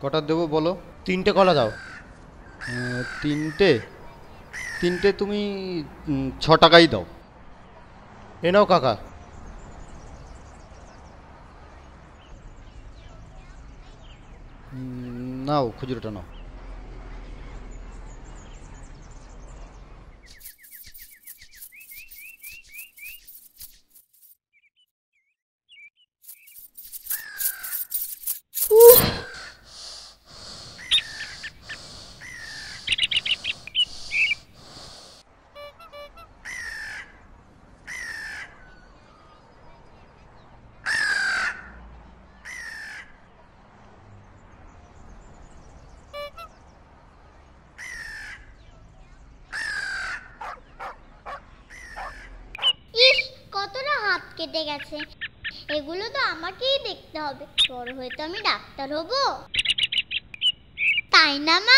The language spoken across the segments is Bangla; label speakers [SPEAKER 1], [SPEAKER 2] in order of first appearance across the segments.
[SPEAKER 1] কটা দেবো বলো?
[SPEAKER 2] 3টে কলা দাও।
[SPEAKER 1] 3টে? 3টে তুমি 6 টাকাই দাও।
[SPEAKER 2] এ নাও কাকা।
[SPEAKER 1] নাও খুচরোটা নাও।
[SPEAKER 3] ইস, কতটা হাত কেটে গেছে। এগুলো তো আমাকেই দেখতে হবে। বড় হয়ে তো আমি ডাক্তার হব, তাই না মা?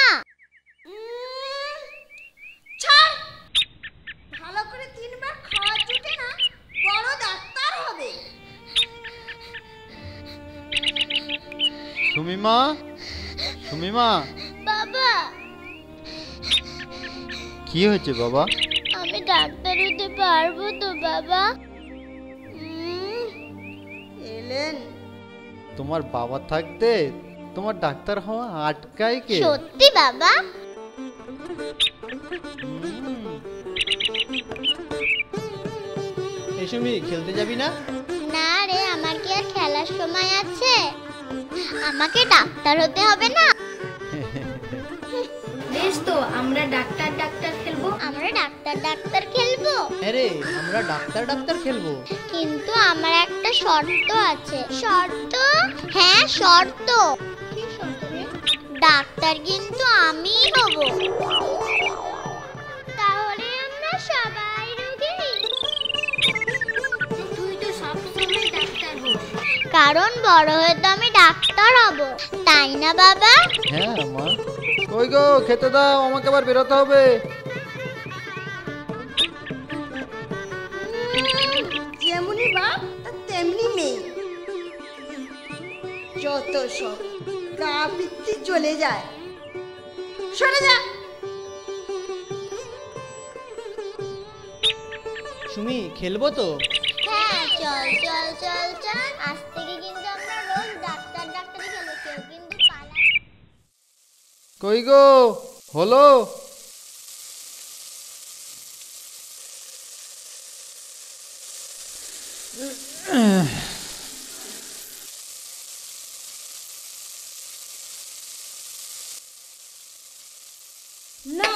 [SPEAKER 4] ছাড়, ভালো করে 3বার খাওয়া জুটে না, বড় ডাক্তার হবে।
[SPEAKER 1] সুমিমা, সুমিমা।
[SPEAKER 3] বাবা,
[SPEAKER 1] কি হয়েছে বাবা?
[SPEAKER 3] আমি ডাক্তার হতে পারবো তো বাবা?
[SPEAKER 4] এলেন?
[SPEAKER 1] তোমার বাবা থাকতে তোমার ডাক্তার হওয়া আটকায় কে?
[SPEAKER 3] সত্যি বাবা?
[SPEAKER 2] এই সুমি, খেলতে যাবি না?
[SPEAKER 3] না রে, আমার কি আর খেলার সময় আছে? আমাকে ডাক্তার হতে হবে না?
[SPEAKER 5] বেশ তো, আমরা ডাক্তার ডাক্তার খেলবো।
[SPEAKER 3] আমরা ডাক্তার খেলবো?
[SPEAKER 2] আরে আমরা ডাক্তার খেলবো।
[SPEAKER 3] কিন্তু আমার একটা শর্ত আছে। শর্ত? হ্যাঁ শর্ত। কি শর্ত রে? ডাক্তার কিন্তু আমিই হব। তাহলে আমরা সবাই রোগী।
[SPEAKER 5] তুই তো সবসময় ডাক্তার হোস।
[SPEAKER 3] কারণ বড় হয়ে তো আমি ডাক্তার হব, তাই না বাবা?
[SPEAKER 1] হ্যাঁ মা। কই গো, খেতে দাও, আমাকে আবার বেরোতে হবে।
[SPEAKER 4] যেমনি বাপ তেমনি মেয়ে, যত সব গা পিত্তি চলে যায়। সরে যা।
[SPEAKER 2] সুমি, খেলবো তো?
[SPEAKER 3] হ্যাঁ চল চল চল চল। আজ থেকে কিন্তু আমরা রোজ ডাক্তারি খেলবো, কেউ কিন্তু পালা।
[SPEAKER 1] কই গো, হলো?
[SPEAKER 4] না,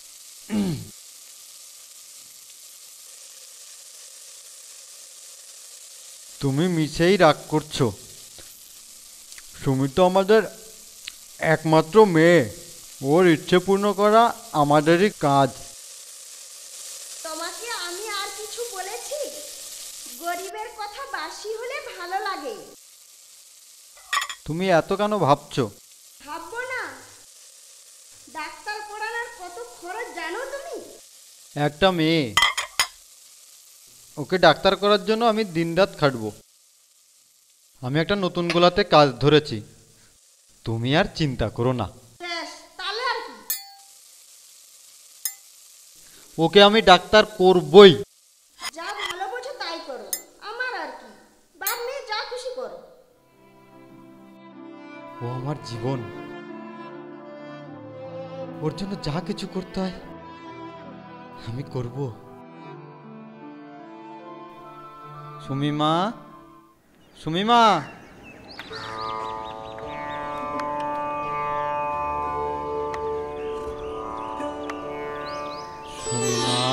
[SPEAKER 1] তুমি মিছেই রাগ করছো। সুমি তো আমাদের একমাত্র মেয়ে, ওর ইচ্ছে পূর্ণ করা আমাদেরই কাজ।
[SPEAKER 4] তোমাকে আমি আর কিছু বলেছি? গরিবের কথা বাসি হলে ভালো লাগে।
[SPEAKER 1] তুমি এত কেন ভাবছো?
[SPEAKER 4] ভাববো না? ডাক্তার পড়ানোর কত খরচ জানো তুমি?
[SPEAKER 1] একটা মেয়ে, ওকে ডাক্তার করার জন্য আমি দিনরাত খাটবো। আমি একটা নতুন গোলাতে কাজ ধরেছি, তুমি আর চিন্তা করো না।
[SPEAKER 4] ব্যাস, তাহলে আর কি?
[SPEAKER 1] ওকে আমি ডাক্তার করবই।
[SPEAKER 4] যা ভালো বোঝো তাই করো, আমার আর কি। বাপ মেয়ে যা খুশি করো।
[SPEAKER 1] ও আমার জীবন, ওর জন্য যা কিছু করতে হয় আমি করব। সুমিমা, সুমিমা। সুমিমা,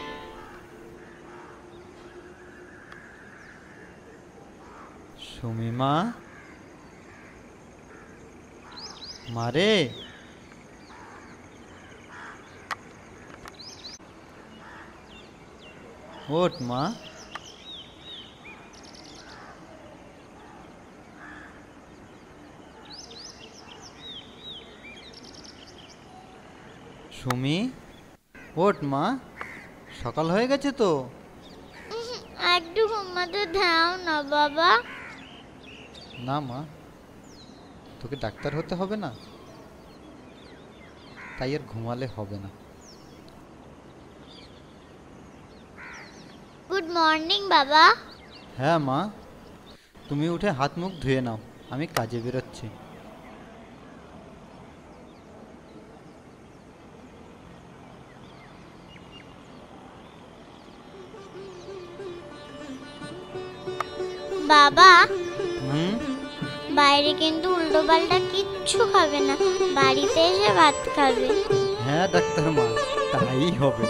[SPEAKER 1] সুমিমা। মারে, ওঠ মা। সুমি, ওঠ মা, সকাল হয়ে গেছে তো।
[SPEAKER 3] একটু ঘুমাতে দাও না বাবা।
[SPEAKER 1] না মা, তোকে ডাক্তার হতে হবে না, তাই আর ঘুমালে হবে না।
[SPEAKER 3] গুড মর্নিং বাবা।
[SPEAKER 1] হ্যাঁ মা, তুমি উঠে হাত মুখ ধুয়ে নাও, আমি কাজে বেরোচ্ছি।
[SPEAKER 3] বাবা,
[SPEAKER 1] হুম?
[SPEAKER 3] বাইরে কিন্তু উল্টো পাল্টা কিচ্ছু খাবে না, বাড়িতে এসে ভাত খাবে।
[SPEAKER 1] হ্যাঁ ডাক্তার মা, তাই হবে।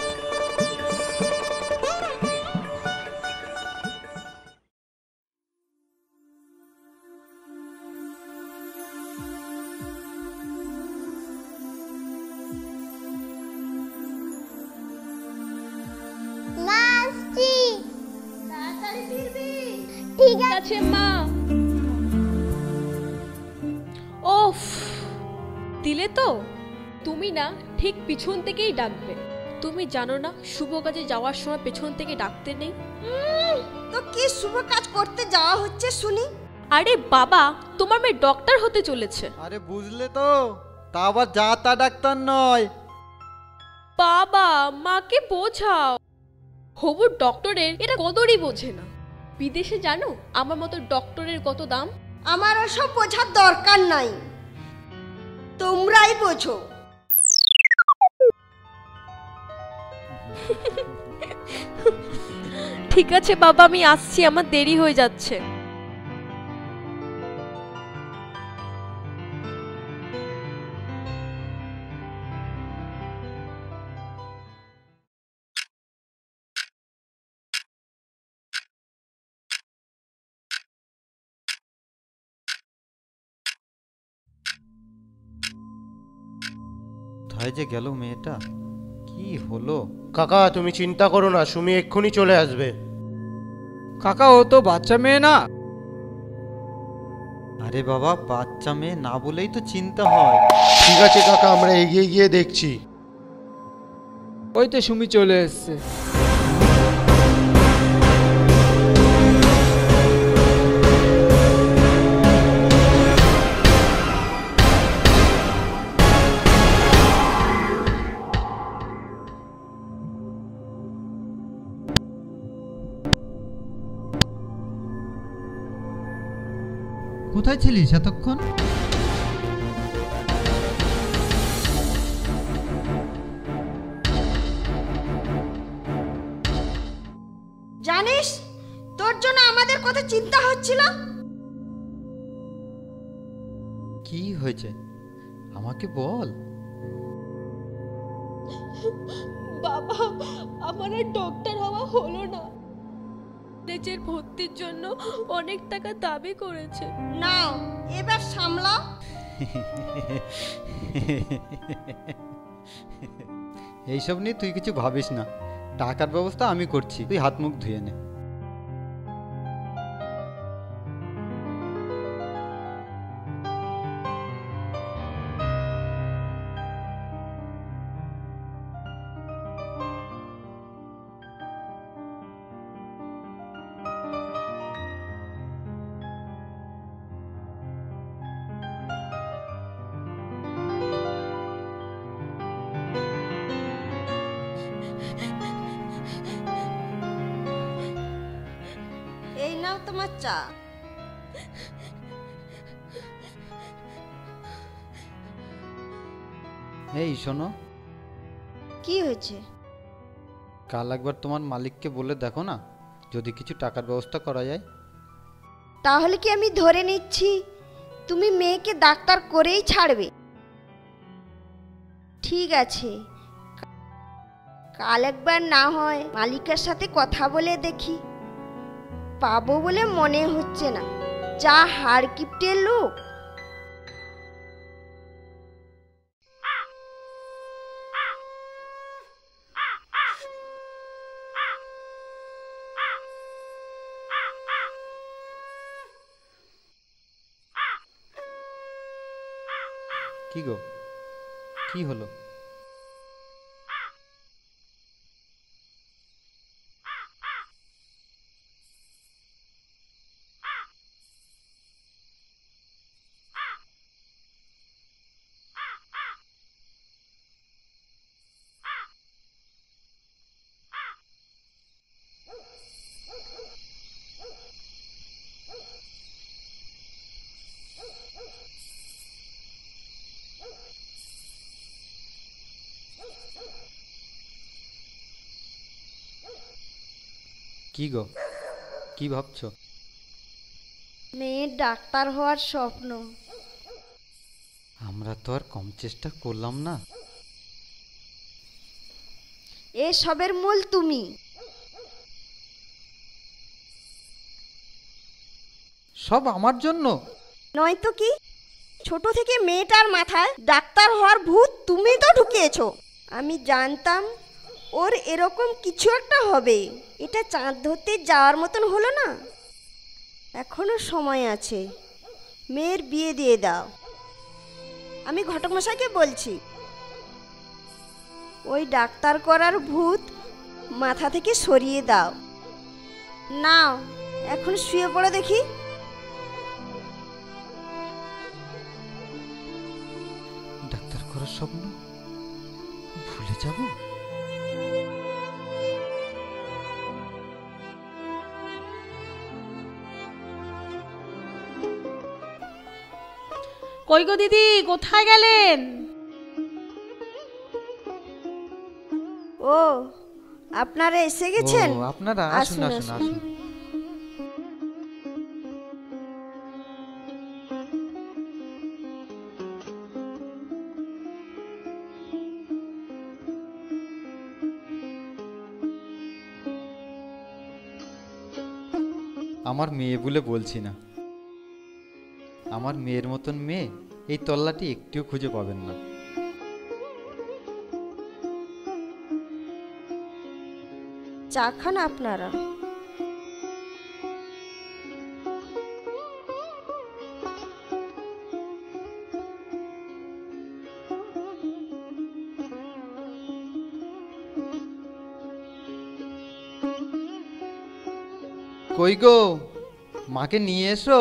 [SPEAKER 3] মা আসছি।
[SPEAKER 4] তাড়াতাড়ি ফিরবি।
[SPEAKER 3] ঠিক আছে।
[SPEAKER 6] আছে মা। ওফ, দিলে তো। তুমি না ঠিক পিছন থেকেই ডাকবে। তুমি জানো না শুভ কাজে যাওয়ার সময় পেছন থেকে ডাকতে নেই?
[SPEAKER 4] তো কি শুভ কাজ করতে যাওয়া হচ্ছে শুনি?
[SPEAKER 6] আরে বাবা, তোমার মেয়ে ডক্টর হতে চলেছে।
[SPEAKER 1] আরে বুঝলে তো, তা আবার যা তা ডাক্তার নয়।
[SPEAKER 6] বাবা, মাকে বোঝাও। হবু ডক্টরের এটা কদরই বোঝে না। বিদেশে জানো আমার মতো ডক্টরের কত দাম?
[SPEAKER 4] আমার ওসব বোঝার দরকার নাই, তোমরাই বোঝো।
[SPEAKER 6] ঠিক আছে বাবা, আমি আসছি, আমার দেরি হয়ে যাচ্ছে।
[SPEAKER 1] কোথায় যে গেল মেয়েটা, কি হলো?
[SPEAKER 2] কাকা তুমি চিন্তা করো না, সুমি এক্ষুনি চলে আসবে।
[SPEAKER 7] কাকা ও তো বাচ্চা মেয়ে না।
[SPEAKER 1] আরে বাবা, বাচ্চা মেয়ে না বলেই তো চিন্তা হয়।
[SPEAKER 2] ঠিক আছে কাকা, আমরা এগিয়ে গিয়ে দেখছি।
[SPEAKER 7] ওই তো সুমি চলে এসছে।
[SPEAKER 1] কোথায় ছিলিস এতক্ষণ?
[SPEAKER 4] জানিস, তোর জন্য আমাদের কথা চিন্তা হচ্ছিল।
[SPEAKER 1] কি হয়েছে আমাকে বল।
[SPEAKER 6] বাবা, আমার আর ডক্টর হওয়া হলো না। কলেজের ভর্তির জন্য অনেক টাকা দাবি করেছে।
[SPEAKER 4] নাও এবার সামলাও।
[SPEAKER 1] এইসব নিয়ে তুই কিছু ভাবিস না, টাকার ব্যবস্থা আমি করছি, তুই হাত মুখ ধুয়ে নে।
[SPEAKER 4] এই নাও তোমার চা।
[SPEAKER 1] এই শোনো,
[SPEAKER 4] কি হয়েছে?
[SPEAKER 1] কাল একবার তোমার মালিককে বলে দেখো না, যদি কিছু টাকার ব্যবস্থা করা যায়।
[SPEAKER 4] তাহলে কি আমি ধরে নিচ্ছি তুমি মেয়েকে ডাক্তার করেই ছাড়বে? ঠিক আছে, কাল একবার না হয় মালিকের সাথে কথা বলে দেখি। পাবো বলে মনে হচ্ছে না, যা হাড় কিপ্টের লোক।
[SPEAKER 1] কি গো, কি হলো? কি গো, কি ভাবছো?
[SPEAKER 4] মেয়ের ডাক্তার হওয়ার স্বপ্ন।
[SPEAKER 1] আমরা তো আর কম চেষ্টা করলাম না।
[SPEAKER 4] এসবের মূল তুমি।
[SPEAKER 1] সব আমার জন্য?
[SPEAKER 4] নয়তো কি? ছোট থেকে মেয়েটার মাথায় ডাক্তার হওয়ার ভূত তুমি তো ঢুকিয়েছো। আমি জানতাম ওর এরকম কিছু একটা হবে। এটা চাঁদ ধরতে যাওয়ার মতন হলো না। এখনো সময় আছে, মেয়ের বিয়ে দিয়ে দাও। আমি ঘটক মশাইকে বলছি, ওই ডাক্তার করার ভূত মাথা থেকে সরিয়ে দাও। নাও এখন শুয়ে পড়ো দেখি।
[SPEAKER 1] ডাক্তার করার স্বপ্ন ভুলে যাব?
[SPEAKER 8] কই গো দিদি, কোথায় গেলেন?
[SPEAKER 4] ও, আপনারা এসে গেছেন?
[SPEAKER 1] ও, আপনারা আসুন আসুন আসুন। আমার মেয়ে বলে বলছি না, আমার মেয়ের মতন মেয়ে এই তল্লাটি একটিও খুঁজে পাবেন না।
[SPEAKER 4] চা খান আপনারা।
[SPEAKER 1] কই গো, মাকে নিয়ে এসো।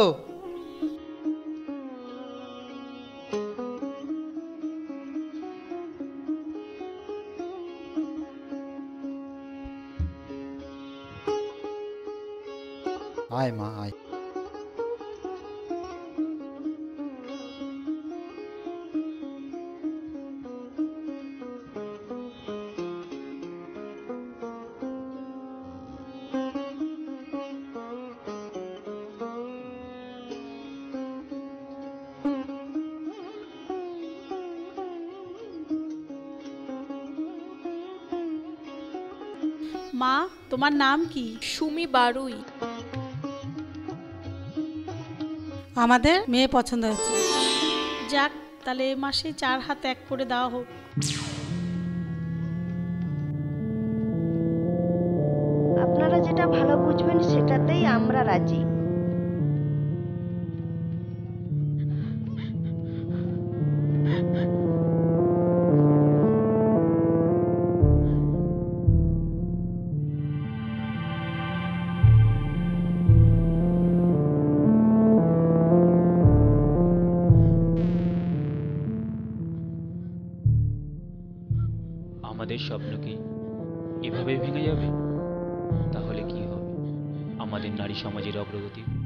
[SPEAKER 1] আয় মা আয়।
[SPEAKER 8] মা, তোমার নাম কি?
[SPEAKER 6] সুমি বারুই।
[SPEAKER 9] আমাদের মেয়ে পছন্দ হয়েছে।
[SPEAKER 8] যাক, তাহলে এ মাসে 4 হাত এক করে দেওয়া হোক।
[SPEAKER 4] আপনারা যেটা ভালো বুঝবেন সেটাতেই আমরা রাজি।
[SPEAKER 10] আমাদের স্বপ্ন কি এভাবে ভেঙে যাবে? তাহলে কি হবে আমাদের নারী সমাজের অগ্রগতি?